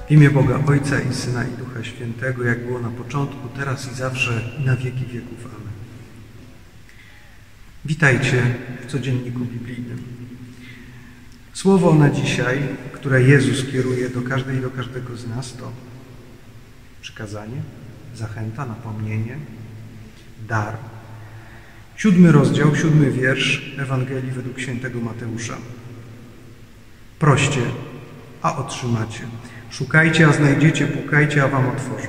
W imię Boga Ojca i Syna i Ducha Świętego, jak było na początku, teraz i zawsze, i na wieki wieków. Amen. Witajcie w Codzienniku Biblijnym. Słowo na dzisiaj, które Jezus kieruje do każdej i do każdego z nas, to przykazanie, zachęta, napomnienie, dar. 7 rozdział, 7 wiersz Ewangelii według świętego Mateusza. Proście, a otrzymacie. Szukajcie, a znajdziecie, pukajcie, a wam otworzą.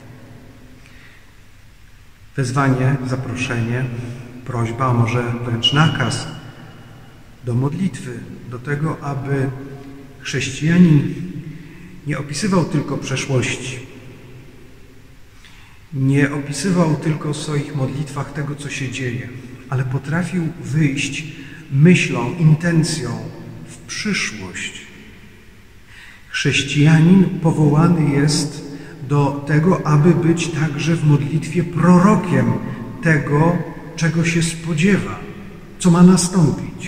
Wezwanie, zaproszenie, prośba, a może wręcz nakaz do modlitwy, do tego, aby chrześcijanin nie opisywał tylko przeszłości, nie opisywał tylko w swoich modlitwach tego, co się dzieje, ale potrafił wyjść myślą, intencją w przyszłość. Chrześcijanin powołany jest do tego, aby być także w modlitwie prorokiem tego, czego się spodziewa, co ma nastąpić.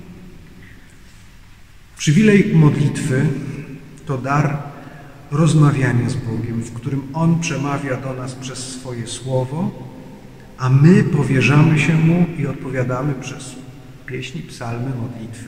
Przywilej modlitwy to dar rozmawiania z Bogiem, w którym On przemawia do nas przez swoje słowo, a my powierzamy się Mu i odpowiadamy przez pieśni, psalmy, modlitwy.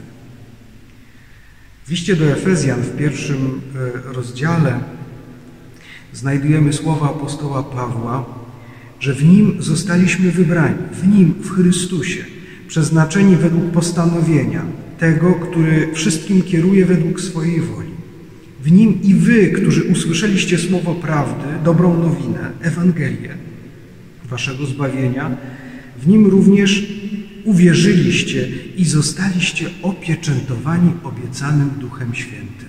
W liście do Efezjan w 1 rozdziale znajdujemy słowa apostoła Pawła, że w Nim zostaliśmy wybrani, w Nim, w Chrystusie, przeznaczeni według postanowienia tego, który wszystkim kieruje według swojej woli. W Nim i wy, którzy usłyszeliście słowo prawdy, dobrą nowinę, Ewangelię waszego zbawienia, w Nim również uwierzyliście i zostaliście opieczętowani obiecanym Duchem Świętym.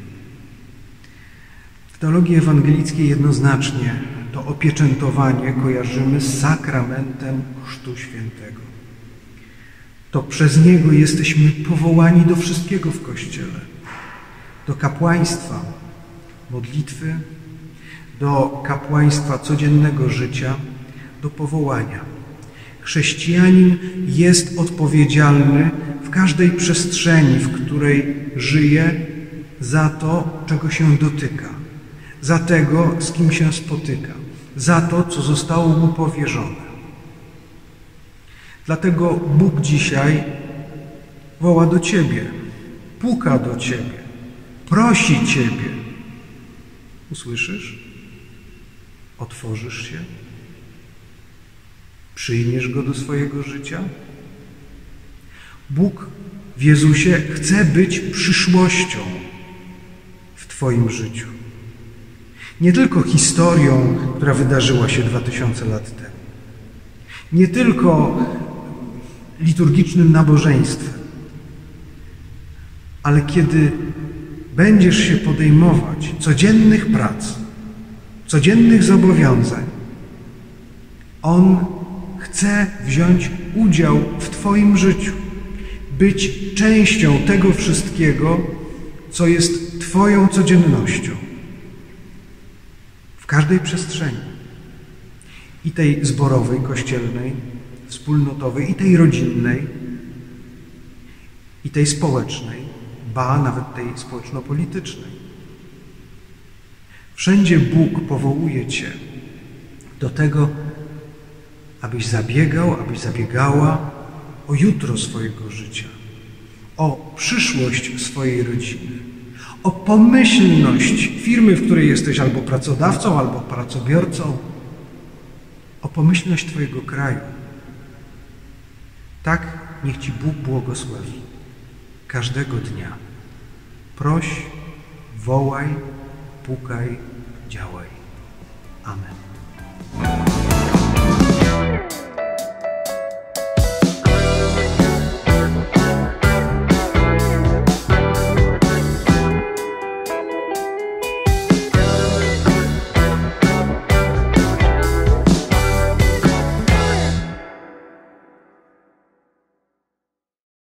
W teologii ewangelickiej jednoznacznie to opieczętowanie kojarzymy z sakramentem Chrztu Świętego. To przez Niego jesteśmy powołani do wszystkiego w Kościele. Do kapłaństwa modlitwy, do kapłaństwa codziennego życia, do powołania. Chrześcijanin jest odpowiedzialny w każdej przestrzeni, w której żyje, za to, czego się dotyka, za tego, z kim się spotyka, za to, co zostało mu powierzone. Dlatego Bóg dzisiaj woła do Ciebie, puka do Ciebie, prosi Ciebie. Usłyszysz? Otworzysz się? Przyjmiesz Go do swojego życia? Bóg w Jezusie chce być przyszłością w Twoim życiu. Nie tylko historią, która wydarzyła się 2000 lat temu. Nie tylko liturgicznym nabożeństwem. Ale kiedy będziesz się podejmować codziennych prac, codziennych zobowiązań, On chce wziąć udział w Twoim życiu, być częścią tego wszystkiego, co jest Twoją codziennością. W każdej przestrzeni. I tej zborowej, kościelnej, wspólnotowej, i tej rodzinnej, i tej społecznej, ba, nawet tej społeczno-politycznej. Wszędzie Bóg powołuje Cię do tego, abyś zabiegał, abyś zabiegała o jutro swojego życia, o przyszłość swojej rodziny, o pomyślność firmy, w której jesteś albo pracodawcą, albo pracobiorcą, o pomyślność Twojego kraju. Tak niech Ci Bóg błogosławi każdego dnia. Proś, wołaj, pukaj, działaj. Amen.